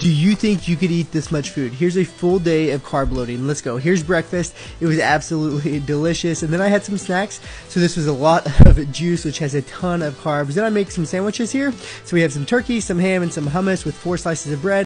Do you think you could eat this much food? Here's a full day of carb loading. Let's go. Here's breakfast. It was absolutely delicious. And then I had some snacks. So this was a lot of juice, which has a ton of carbs. Then I make some sandwiches here. So we have some turkey, some ham, and some hummus with 4 slices of bread.